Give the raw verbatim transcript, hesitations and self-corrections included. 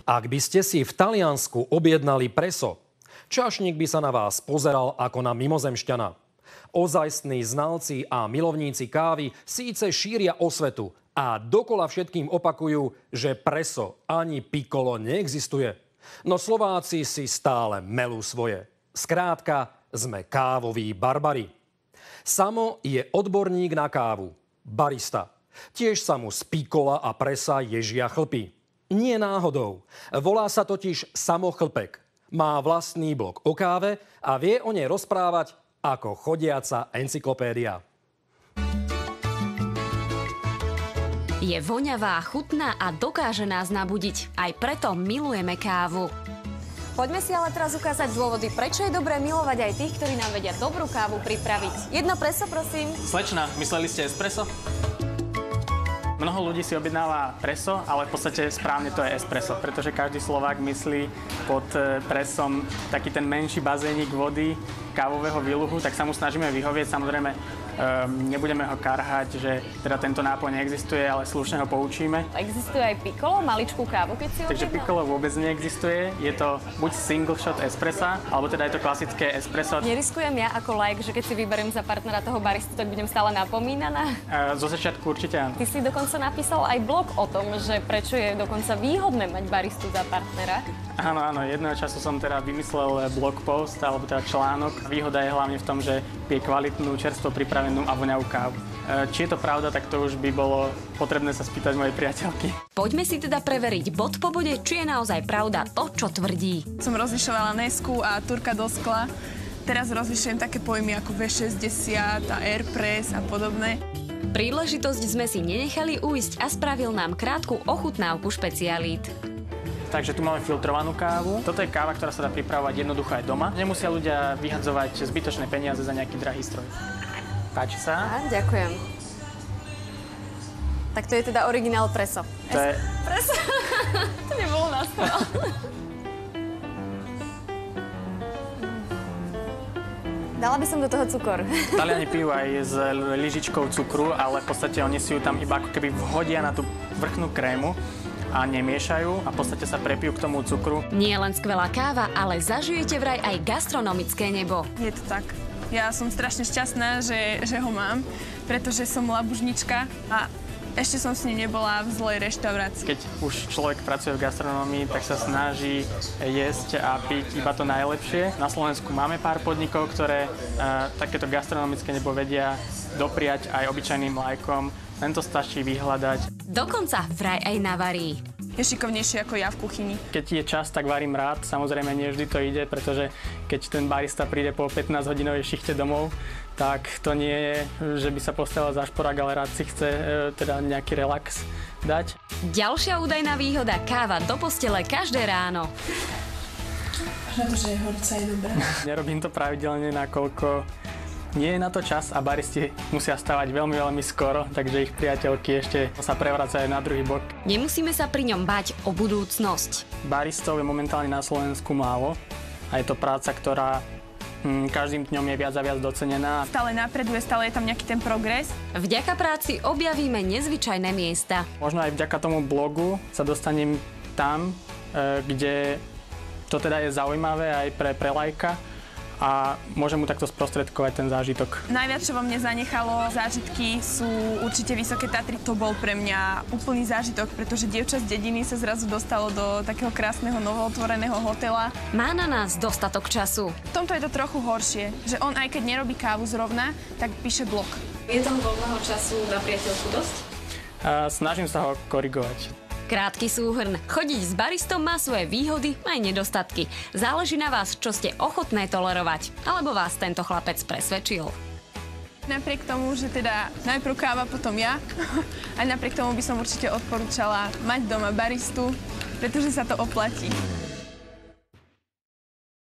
Ak by ste si v Taliansku objednali preso, čašník by sa na vás pozeral ako na mimozemšťana. Ozajstní znalci a milovníci kávy síce šíria osvetu a dokola všetkým opakujú, že preso ani piccolo neexistuje. No Slováci si stále melú svoje. Skrátka, sme kávoví barbari. Samo je odborník na kávu, barista. Tiež sa mu z piccola a presa ježia chlpy. Nie náhodou. Volá sa totiž Samo Chlpek. Má vlastný blog o káve a vie o nej rozprávať ako chodiaca encyklopédia. Je voňavá, chutná a dokáže nás nabudiť. Aj preto milujeme kávu. Poďme si ale teraz ukázať dôvody, prečo je dobré milovať aj tých, ktorí nám vedia dobrú kávu pripraviť. Jedno preso, prosím. Slečna, mysleli ste espresso? Mnoho ľudí si objednáva preso, ale v podstate správne to je espresso, pretože každý Slovák myslí pod presom taký ten menší bazénik vody, kávového výluhu, tak sa mu snažíme vyhovieť. Samozrejme, um, nebudeme ho karhať, že teda tento nápoj neexistuje, ale slušne ho poučíme. Existuje aj piccolo, maličkú kávu, keď si objednáme? Takže piccolo vôbec neexistuje. Je to buď single shot espressa, alebo teda je to klasické espresso. Neriskujem ja ako laik, že keď si vyberiem za partnera toho baristu, tak budem stále napomínaná? Uh, zo začiatku určite áno. Ty si dokonca napísal aj blog o tom, že prečo je dokonca výhodné mať baristu za partnera. Áno, áno, jedného času som teda vymyslel blog post, alebo teda článok. Výhoda je hlavne v tom, že pije kvalitnú, čerstvo pripravenú a voňavú kávu. Či je to pravda, tak to už by bolo potrebné sa spýtať mojej priateľky. Poďme si teda preveriť bod po bode, či je naozaj pravda to, čo tvrdí. Som rozlišovala Nesku a Turka do skla. Teraz rozlišujem také pojmy ako vé šesťdesiat a Airpress a podobné. Príležitosť sme si nenechali ujsť a spravil nám krátku ochutnávku špecialít. Takže tu máme filtrovanú kávu. Toto je káva, ktorá sa dá pripravovať jednoducho aj doma. Nemusia ľudia vyhadzovať zbytočné peniaze za nejaký drahý stroj. Páči sa? Á, ďakujem. Tak to je teda originál preso. To je... Preso? To nebolo na schvál. Dala by som do toho cukor. Taliani pijú aj s lyžičkou cukru, ale v podstate oni si ju tam iba ako keby vhodia na tú vrchnú krému a nemiešajú a v podstate sa prepijú k tomu cukru. Nie len skvelá káva, ale zažijete vraj aj gastronomické nebo. Je to tak. Ja som strašne šťastná, že, že ho mám, pretože som labužnička a ešte som s ním nebola v zlej reštaurácii. Keď už človek pracuje v gastronómii, tak sa snaží jesť a piť iba to najlepšie. Na Slovensku máme pár podnikov, ktoré uh, takéto gastronomické nebo vedia dopriať aj obyčajným lajkom. Len to stačí vyhľadať. Dokonca vraj aj navarí. Je šikovnejší ako ja v kuchyni. Keď je čas, tak varím rád. Samozrejme, nie vždy to ide, pretože keď ten barista príde po pätnásťhodinovej šichte domov, tak to nie je, že by sa postavil za šporák, ale rád si chce e, teda nejaký relax dať. Ďalšia údajná výhoda, káva do postele každé ráno. Na to, že je horúca, je dobrá. Nerobím to pravidelne, nakoľko nie je na to čas a baristi musia stavať veľmi, veľmi skoro, takže ich priateľky ešte sa prevracajú na druhý bok. Nemusíme sa pri ňom báť o budúcnosť. Baristov je momentálne na Slovensku málo a je to práca, ktorá hm, každým dňom je viac a viac docenená. Stále napreduje, stále je tam nejaký ten progres. Vďaka práci objavíme nezvyčajné miesta. Možno aj vďaka tomu blogu sa dostanem tam, e, kde to teda je zaujímavé aj pre, pre lajka. A môžem mu takto sprostredkovať ten zážitok. Najviac, čo vo mne zanechalo zážitky, sú určite Vysoké Tatry. To bol pre mňa úplný zážitok, pretože dievča z dediny sa zrazu dostalo do takého krásneho novootvoreného hotela. Má na nás dostatok času. V tomto je to trochu horšie, že on aj keď nerobí kávu zrovna, tak píše blog. Je toho voľného času na priateľku dosť? A snažím sa ho korigovať. Krátky súhrn. Chodiť s baristom má svoje výhody aj nedostatky. Záleží na vás, čo ste ochotné tolerovať. Alebo vás tento chlapec presvedčil. Napriek tomu, že teda najprv káva, potom ja, aj napriek tomu by som určite odporúčala mať doma baristu, pretože sa to oplatí.